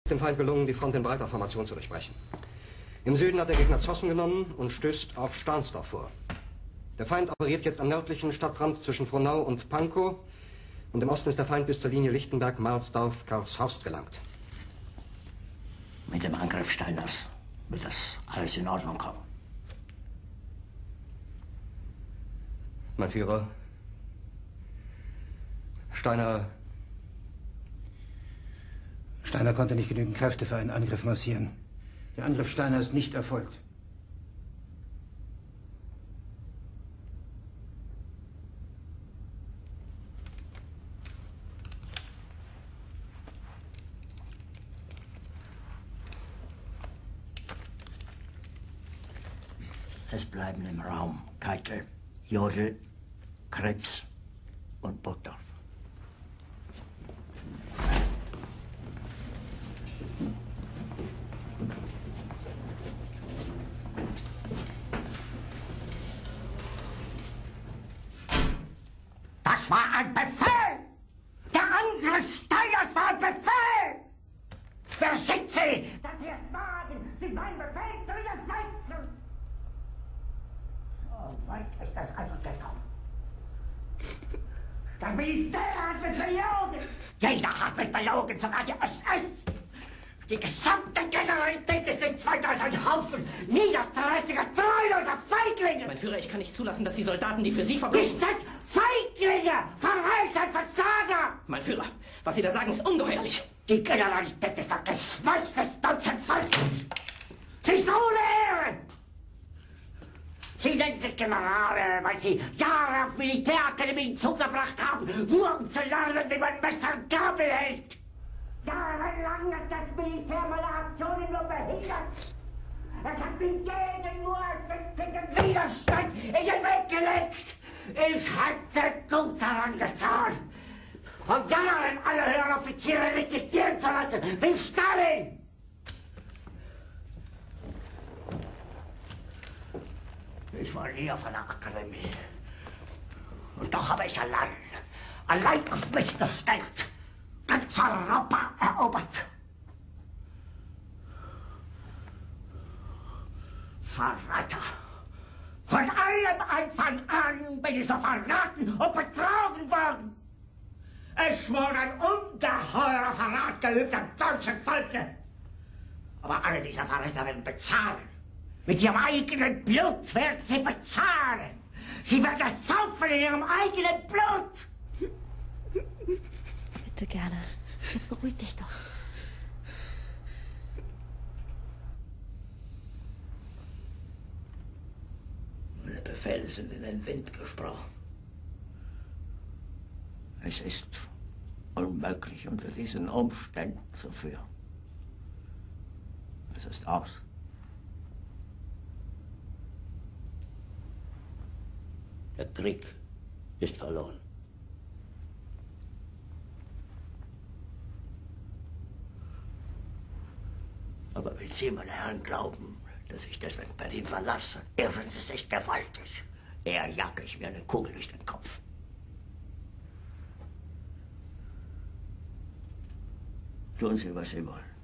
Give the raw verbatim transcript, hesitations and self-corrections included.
dem Feind gelungen, die Front in breiter Formation zu durchbrechen. Im Süden hat der Gegner Zossen genommen und stößt auf Stahnsdorf vor. Der Feind operiert jetzt am nördlichen Stadtrand zwischen Frohnau und Pankow und im Osten ist der Feind bis zur Linie Lichtenberg-Marsdorf-Karlshorst gelangt. Mit dem Angriff Steiners wird das alles in Ordnung kommen. Mein Führer, Steiner... Steiner konnte nicht genügend Kräfte für einen Angriff massieren. Der Angriff Steiner ist nicht erfolgt. Es bleiben im Raum Keitel, Jodl, Krebs und Burgdorf. Das war ein Befehl! Der Angriff Steiners war ein Befehl! Wer schickt Sie? Dass Sie es wagen, sich meinen Befehl zu widersetzen! So weit ist das also gekommen. Das Militär hat mich belogen! Jeder hat mich belogen, sogar die S S! Die gesamte Generalität ist nichts weiter als ein Haufen niederträchtiger, treuloser Feiglinge! Mein Führer, ich kann nicht zulassen, dass die Soldaten, die für Sie verbringen... Nicht als Feiglinge! Verreiter, Versager! Mein Führer, was Sie da sagen, ist ungeheuerlich. Die Generalität ist das Geschmeiß des deutschen Volkes! Sie ist ohne Ehre! Sie nennen sich Generale, weil Sie Jahre auf Militärakademien zugebracht haben, nur um zu lernen, wie man Messer und Gabel hält! Jahrelang hat das Militär meine Aktionen nur behindert. Es hat mir jeden nur erfindlichen Widerstand in den Weg gelegt. Ich hätte gut daran getan, von Jahren alle höheren Offiziere liquidieren zu lassen, wie Stalin. Ich war nie auf einer Akademie. Und doch habe ich allein, allein auf mich gestellt, ganz Europa erobert. Verräter! Von allem Anfang an bin ich so verraten und betrogen worden. Es wurde ein ungeheurer Verrat geübt am deutschen Volke. Aber alle diese Verräter werden bezahlen. Mit ihrem eigenen Blut werden sie bezahlen. Sie werden es saufen in ihrem eigenen Blut. Bitte gerne. Jetzt beruhig dich doch. Meine Befehle sind in den Wind gesprochen. Es ist unmöglich, unter diesen Umständen zu führen. Es ist aus. Der Krieg ist verloren. Aber wenn Sie, meine Herren, glauben, dass ich deswegen Berlin verlasse, irren Sie sich gewaltig. Eher jage ich mir eine Kugel durch den Kopf. Tun Sie, was Sie wollen.